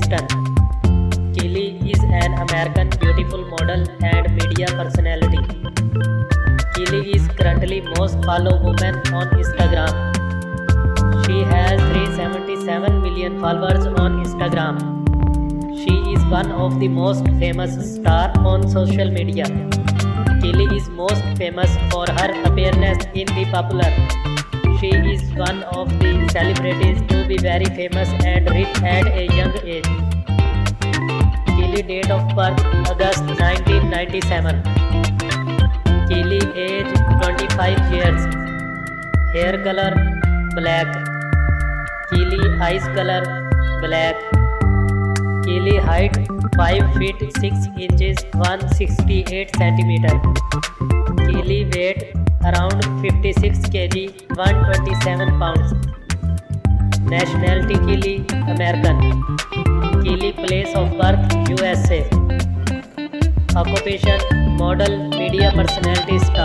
Houston. Kelly is an American beautiful model and media personality. Kelly is currently most followed woman on Instagram. She has 377 million followers on Instagram. She is one of the most famous stars on social media. Kelly is most famous for her appearance in the popular. She is one of the celebrities to be very famous and rich at a young age. Kelly date of birth August 1997. Kelly age 25 years. Hair color black. Kelly eyes color black. Kelly height 5 feet 6 inches 168 centimeter. Kelly weight around 56 kg 127 pounds. Nationality Kelly American. Kelly place of birth USA. Occupation model, media personality,